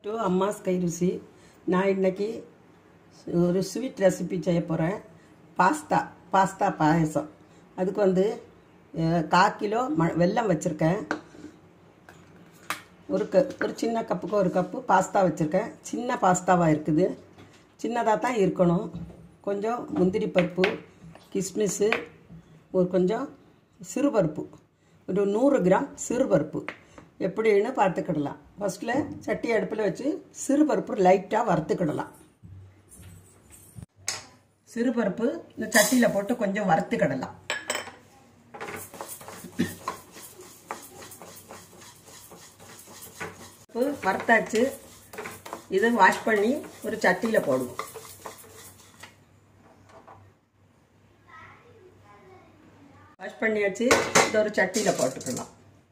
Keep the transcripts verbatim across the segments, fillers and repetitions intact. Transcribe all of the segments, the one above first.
To Amma's कई रुचि ना इन्नैक्कु ஒரு ஸ்வீட் ரெசிபி செய்ய போறேன் பாஸ்தா பாஸ்தா பாயசம் அதுக்கு வந்து கால் கிலோ வெல்லம் வச்சிருக்கேன் ஒரு ஒரு சின்ன கப்புக்கு ஒரு கப் பாஸ்தா வச்சிருக்கேன் சின்ன பாஸ்தாவா இருக்குது சின்னதா தான் இருக்கணும் கொஞ்சம் முந்திரி பருப்பு கிஸ்மிஸ் ஒரு கொஞ்சம் சிறுபருப்பு ஒரு நூறு கிராம் சிறுபருப்பு எப்படின்னு பார்த்துக்கிடலாம் ஃபர்ஸ்ட்ல சட்டி அடுப்புல வச்சு சிறுபருப்பு லைட்டா வறுத்துக்கிடலாம் சிறுபருப்பு இந்த சட்டியில போட்டு கொஞ்சம் வறுத்துக்கிடலாம் வறுத்தாச்சு இதை வாஷ் பண்ணி ஒரு சட்டியில போடுவோம் வாஷ் பண்ணியாச்சு இத ஒரு சட்டியில போட்டுக்கலாம்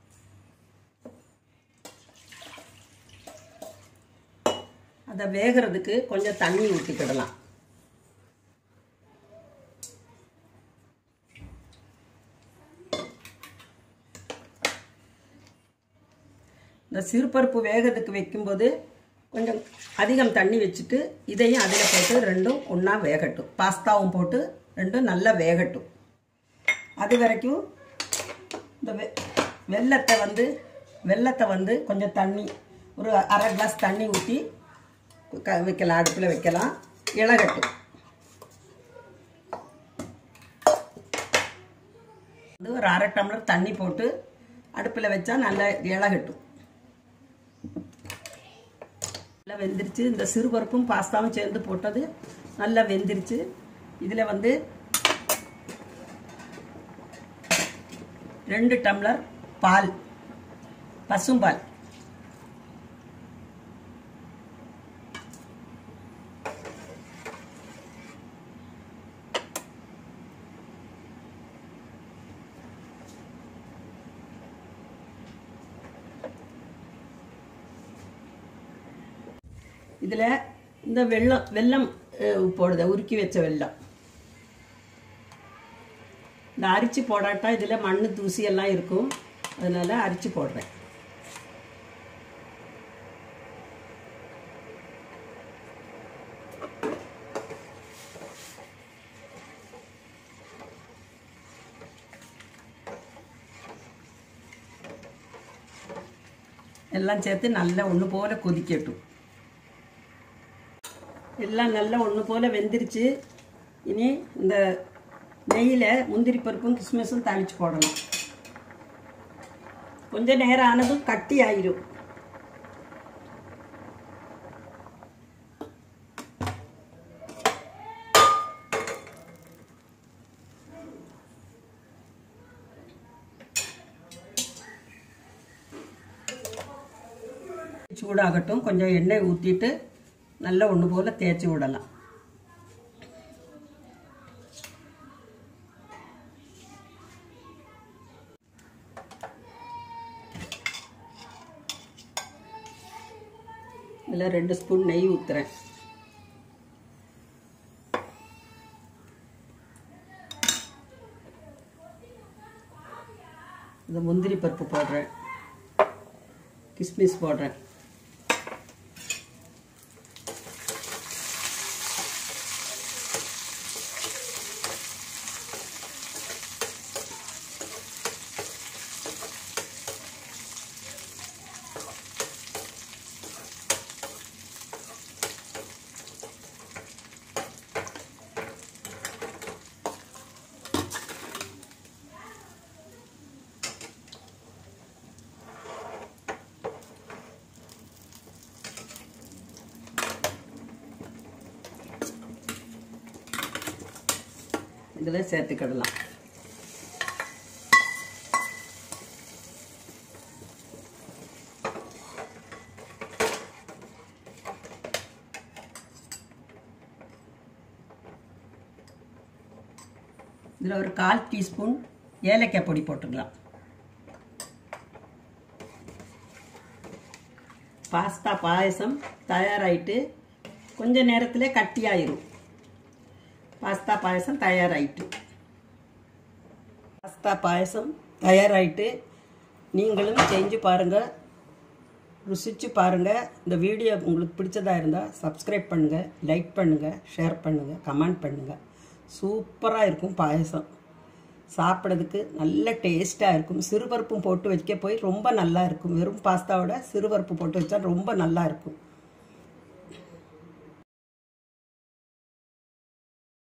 அத வேகிறதுக்கு கொஞ்சம் தண்ணி ஊத்திக்கிடலாம் இந்த சிறுபருப்பு வேகிறதுக்கு வைக்கும்போது கொஞ்சம் அதிகம் தண்ணி வச்சுட்டு இதையும் அதில் போட்டு ரெண்டும் ஒன்றா வேகட்டும் பாஸ்தாவும் போட்டு ரெண்டும் நல்லா வேகட்டும் அது வரைக்கும் இந்த வெல்லத்தை வந்து வெல்லத்தை வந்து கொஞ்சம் தண்ணி ஒரு அரை கிளாஸ் தண்ணி ஊற்றி வைக்கலாம் அடுப்பில் வைக்கலாம் இளகட்டும் இது ஒரு அரை டம்ளர் தண்ணி போட்டு அடுப்பில் வச்சா நல்லா இளகட்டும் நல்லா வெந்திருச்சு இந்த சிறுபருப்பும் பாஸ்தாவும் சேர்ந்து போட்டது நல்லா வெந்திருச்சு இதில் வந்து ரெண்டு டம்ளர் பால் பசும்பால் இதில் இந்த வெல்லம் வெல்லம் போடுத உருக்கி வச்ச வெல்லம் இந்த அரிச்சு போடாட்டா இதில் மண் தூசி எல்லாம் இருக்கும் அதனால அரிச்சு போடுறேன் எல்லாம் சேர்த்து நல்லா ஒன்று போல கொதிக்கட்டும் எல்லாம் நல்லா ஒன்று போல வெந்திருச்சு இனி இந்த நெய்யில் முந்திரி பருப்பும் கிஸ்மிஸும் தாளிச்சு போடலாம் கொஞ்ச நேரம் ஆனதும் கட்டி ஆயிரும் சூடாகட்டும் கொஞ்சம் எண்ணெய் ஊற்றிட்டு நல்லா ஒன்று போல தேய்ச்சி விடலாம் இதில் ரெண்டு ஸ்பூன் நெய் ஊற்றுறேன் இந்த முந்திரி பருப்பு போடுறேன் கிஸ்மிஸ் போடுறேன் இதில் சேர்த்துக்கிடலாம் இதில் ஒரு கால் டீஸ்பூன் ஏலக்காய் பொடி போட்டுக்கலாம் பாஸ்தா பாயசம் தயாராயிட்டு கொஞ்ச நேரத்தில் கட்டியாயிரும் பாஸ்தா பாயசம் தயாராயிட்டு பாஸ்தா பாயசம் தயாராயிட்டு நீங்களும் செஞ்சு பாருங்க ருசிச்சு பாருங்கள். இந்த வீடியோ உங்களுக்கு பிடிச்சதாக இருந்தால் சப்ஸ்கிரைப் பண்ணுங்கள், லைக் பண்ணுங்கள், ஷேர் பண்ணுங்கள், கமெண்ட் பண்ணுங்கள். சூப்பராக இருக்கும் பாயசம். சாப்பிட்றதுக்கு நல்ல டேஸ்ட்டாக இருக்கும். சிறுபருப்பும் போட்டு வைக்க போய் ரொம்ப நல்லா இருக்கும். வெறும் பாஸ்தாவோட சிறுபருப்பு போட்டு வச்சா ரொம்ப நல்லா இருக்கும்.